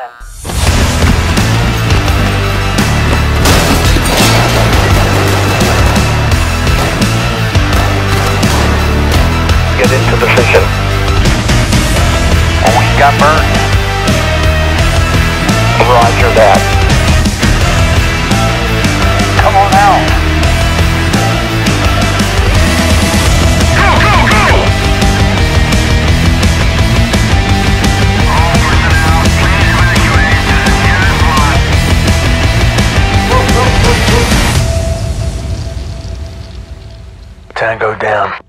Get into position. Oh, we got burned. Roger that. Come on out. Go, go, go! All personnel, please evacuate. Unit 1. Tango down.